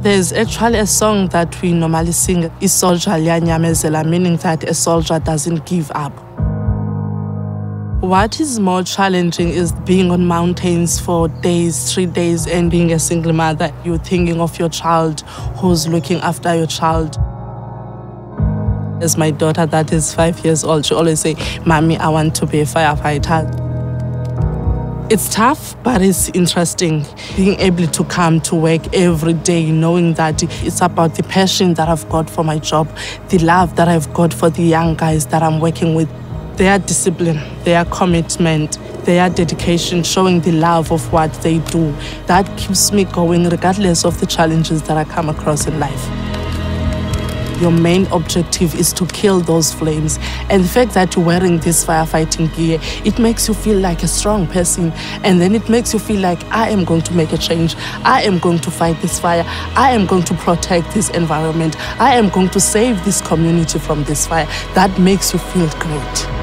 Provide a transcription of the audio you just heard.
There's actually a song that we normally sing, "Isoldier liyanyamezela," meaning that a soldier doesn't give up. What is more challenging is being on mountains for days, 3 days, and being a single mother. You're thinking of your child, who's looking after your child. As my daughter that is 5 years old, she always say, "Mommy, I want to be a firefighter." It's tough, but it's interesting. Being able to come to work every day, knowing that it's about the passion that I've got for my job, the love that I've got for the young guys that I'm working with, their discipline, their commitment, their dedication, showing the love of what they do. That keeps me going regardless of the challenges that I come across in life. Your main objective is to kill those flames. And the fact that you're wearing this firefighting gear, it makes you feel like a strong person. And then it makes you feel like, I am going to make a change. I am going to fight this fire. I am going to protect this environment. I am going to save this community from this fire. That makes you feel great.